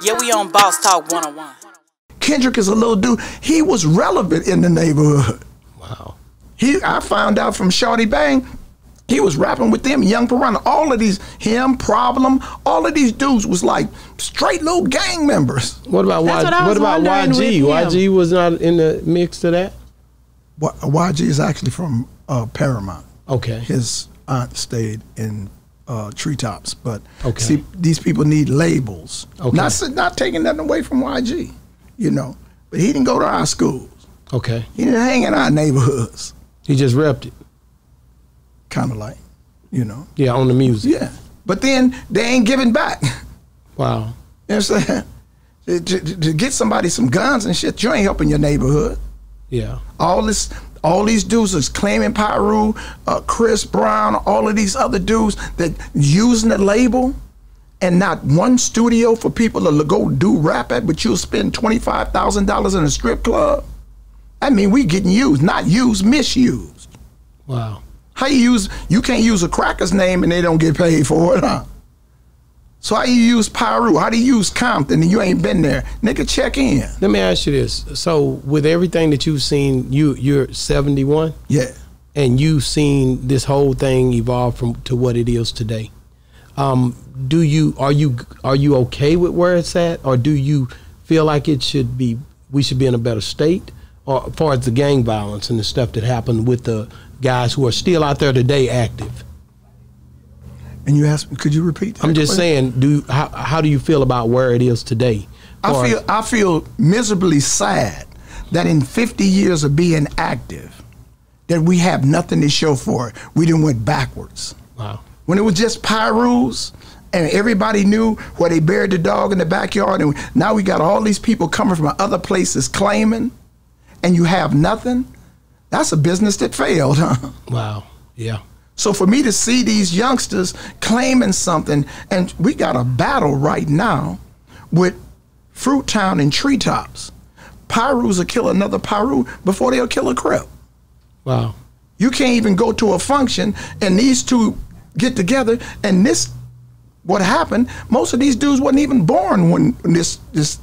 Yeah, we on Boss Talk 101. Kendrick is a little dude. He was relevant in the neighborhood. Wow. I found out from Shorty Bang, he was rapping with them, Young Piranha. All of these, him, Problem, all of these dudes was like straight little gang members. What about YG? YG was not in the mix to that? YG is actually from Paramount. Okay. His aunt stayed in Treetops, but okay. See, these people need labels. Okay. Not taking nothing away from YG, you know, but he didn't go to our schools. Okay. He didn't hang in our neighborhoods. He just repped it. Kind of like, you know. Yeah, on the music. Yeah, but then they ain't giving back. Wow. You know what I'm saying? To get somebody some guns and shit, you ain't helping your neighborhood. Yeah. All these dudes is claiming Pyru, Chris Brown, all of these other dudes that using the label and not one studio for people to go do rap at, but you'll spend $25,000 in a strip club. I mean, we getting used, not used, misused. Wow. How you can't use a cracker's name and they don't get paid for it, huh? So how you use Pyru? How do you use Compton and you ain't been there? Nigga, check in. Let me ask you this. So with everything that you've seen, you're 71? Yeah. And you've seen this whole thing evolve to what it is today. Are you okay with where it's at, or do you feel like we should be in a better state, or as far as the gang violence and the stuff that happened with the guys who are still out there today active? And you asked me, could you repeat that? I'm just saying, how do you feel about where it is today? I feel miserably sad that in 50 years of being active, that we have nothing to show for it. We done went backwards. Wow. When it was just Pyrus and everybody knew where they buried the dog in the backyard, and now we got all these people coming from other places claiming, and you have nothing, that's a business that failed, huh? Wow, yeah. So for me to see these youngsters claiming something, and we got a battle right now with Fruit Town and Treetops. Pyrus will kill another Pyru before they'll kill a Crip. Wow. You can't even go to a function and these two get together, and what happened, most of these dudes wasn't even born when this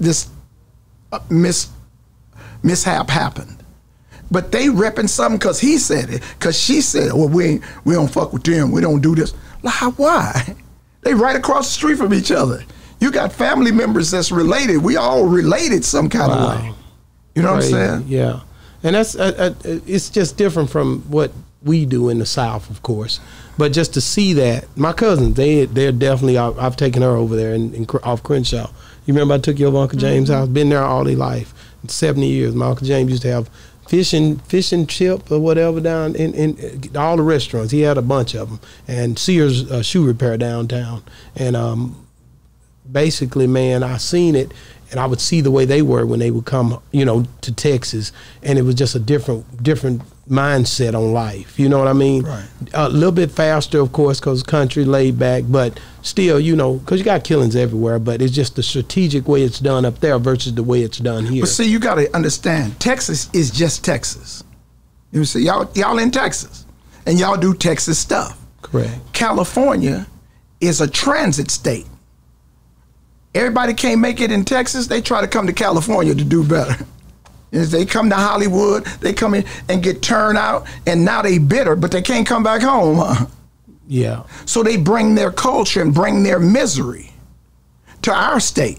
mishap happened. But they repping something because he said it, because she said it. Well, we don't fuck with them. We don't do this. Like, why? They right across the street from each other. You got family members that's related. We all related some kind of way. You know Crazy. what I'm saying? Yeah. And that's it's just different from what we do in the South, of course. But just to see that, my cousins, they're definitely, I've taken her over there off Crenshaw. You remember I took you over Uncle James' house? Been there all their life. 70 years. My Uncle James used to have fish and chip or whatever down in all the restaurants. He had a bunch of them. And Sears shoe repair downtown. And basically, man, I seen it, and I would see the way they were when they would come, to Texas, and it was just a different mindset on life. You know what I mean? Right. A little bit faster, of course, because country laid back, but still, because you got killings everywhere, but it's just the strategic way it's done up there versus the way it's done here. But see, you got to understand, Texas is just Texas. You see, y'all in Texas, and y'all do Texas stuff. Correct. California is a transit state. Everybody can't make it in Texas, they try to come to California to do better. As they come to Hollywood, they come in and get turned out, and now they bitter, but they can't come back home, huh? Yeah. So they bring their culture and bring their misery to our state.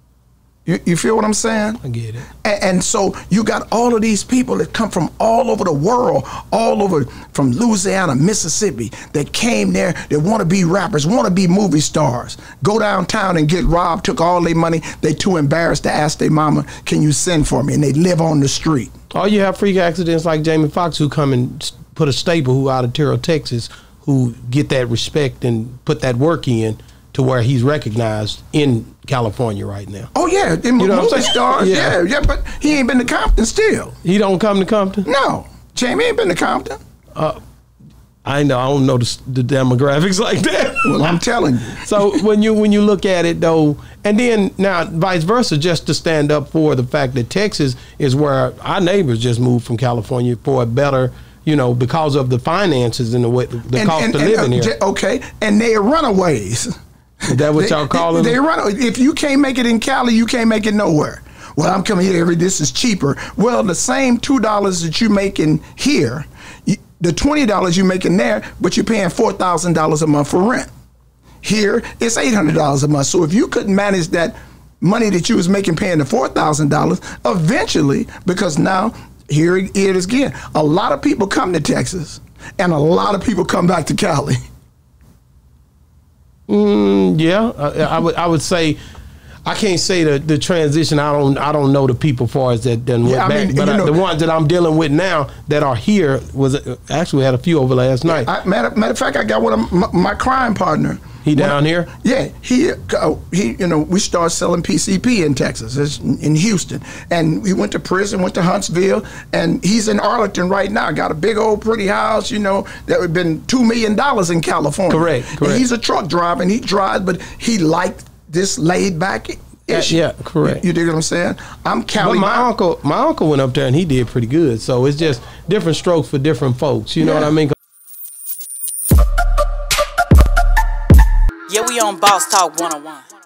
You feel what I'm saying? I get it. And so you got all of these people that come from all over the world, all over from Louisiana, Mississippi, that came there, that want to be rappers, want to be movie stars, go downtown and get robbed, took all their money. They too embarrassed to ask their mama, can you send for me? And they live on the street. Or you have freak accidents like Jamie Foxx, who come and put a staple, who out of Terrell, Texas, who get that respect and put that work in to where he's recognized in California right now. Oh yeah, movie stars. Yeah, but he ain't been to Compton still. He don't come to Compton? No, Jamie ain't been to Compton. I don't know the demographics like that. Well, I'm telling you. So when you look at it though, and then now vice versa, just to stand up for the fact that Texas is where our neighbors just moved from California for a better, because of the finances and the cost of living here. Okay, and they are runaways. Is that what y'all calling They them? run. If you can't make it in Cali, you can't make it nowhere. Well, I'm coming here. This is cheaper. Well, the same $2 that you making here, the $20 you making there, but you're paying $4,000 a month for rent. Here, it's $800 a month. So if you couldn't manage that money that you was making paying the $4,000, eventually, because now here it is again, a lot of people come to Texas, and a lot of people come back to Cali. Yeah, I would say. I can't say the transition. I don't know the people far as that done went back. But the ones that I'm dealing with now that are here was actually had a few over last night. Matter of fact, I got one of my crime partner. He down here? Yeah, he we started selling PCP in Texas, in Houston, and we went to prison, went to Huntsville, and he's in Arlington right now. Got a big old pretty house, that would have been $2 million in California. Correct. And he's a truck driver, and he drives, but he liked this laid back issue. Yeah, correct. You dig what I'm saying? I'm Cali. But my uncle went up there and he did pretty good. So it's just different strokes for different folks. You know what I mean? Yeah, we on Boss Talk 101.